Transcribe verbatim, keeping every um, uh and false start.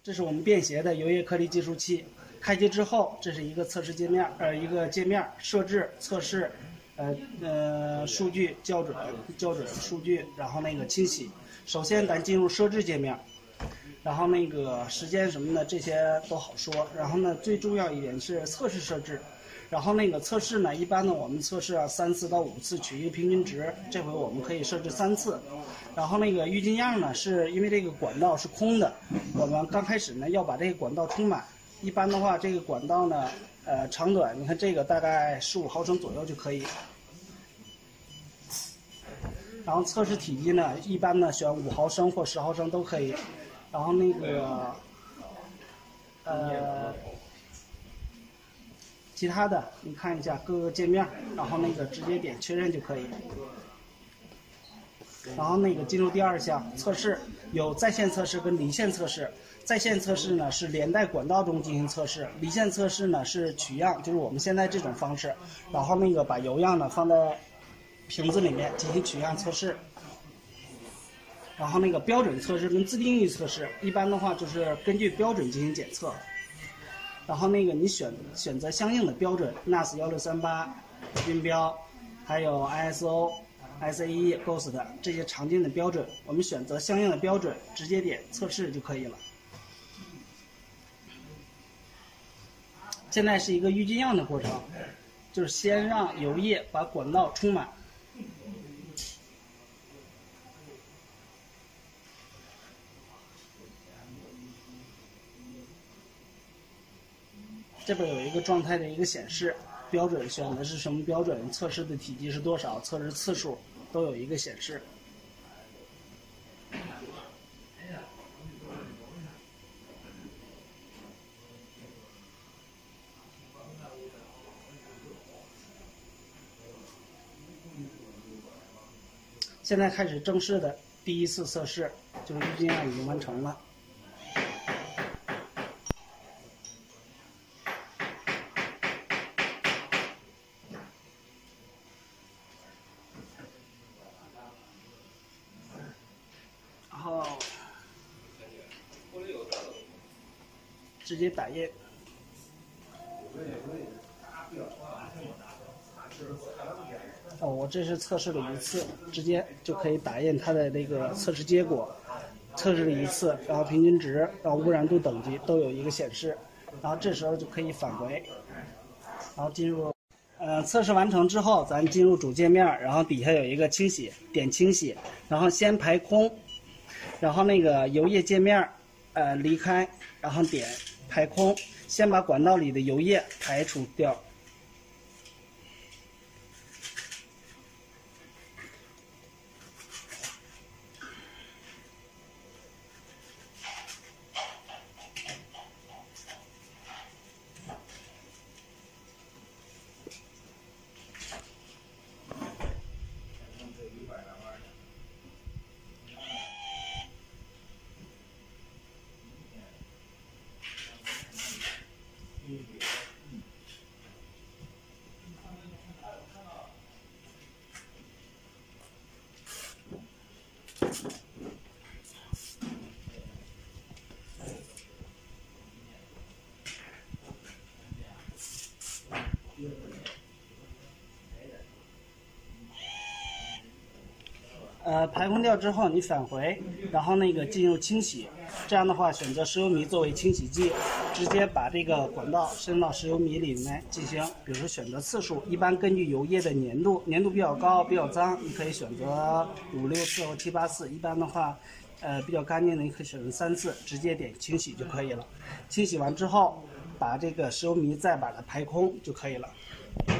这是我们便携的油液颗粒计数器。开机之后，这是一个测试界面，呃，一个界面设置、测试，呃呃，数据校准、校准数据，然后那个清洗。首先咱进入设置界面，然后那个时间什么的这些都好说。然后呢，最重要一点是测试设置。然后那个测试呢，一般呢我们测试啊三次到五次取一个平均值，这回我们可以设置三次。然后那个郁金样呢，是因为这个管道是空的，我们刚开始呢要把这个管道充满。一般的话，这个管道呢，呃，长短，你看这个大概十五毫升左右就可以。然后测试体积呢，一般呢选五毫升或十毫升都可以。然后那个，呃，其他的你看一下各个界面，然后那个直接点确认就可以。然后那个进入第二项测试，有在线测试跟离线测试。在线测试呢是连带管道中进行测试，离线测试呢是取样，就是我们现在这种方式，然后那个把油样呢放在瓶子里面进行取样测试。然后那个标准测试跟自定义测试，一般的话就是根据标准进行检测。然后那个你选选择相应的标准 ，N A S 一六三八、音标，还有 I S O。S A E、G O S T 这些常见的标准，我们选择相应的标准，直接点测试就可以了。现在是一个郁金样的过程，就是先让油液把管道充满。这边有一个状态的一个显示。标准选的是什么标准？测试的体积是多少？测试次数都有一个显示。现在开始正式的第一次测试，就是郁金样已经完成了。然后直接打印。哦，我这是测试了一次，直接就可以打印它的那个测试结果。测试了一次，然后平均值，然后污染度等级都有一个显示，然后这时候就可以返回，然后进入。呃，测试完成之后，咱进入主界面，然后底下有一个清洗，点清洗，然后先排空。然后那个油液界面，呃，离开，然后点排空，先把管道里的油液排除掉。呃，排空掉之后，你返回，然后那个进入清洗。这样的话，选择石油醚作为清洗剂，直接把这个管道伸到石油醚里面进行，比如说选择次数，一般根据油液的粘度，粘度比较高、比较脏，你可以选择五六次或七八次。一般的话，呃，比较干净的，你可以选择三次，直接点清洗就可以了。清洗完之后，把这个石油醚再把它排空就可以了。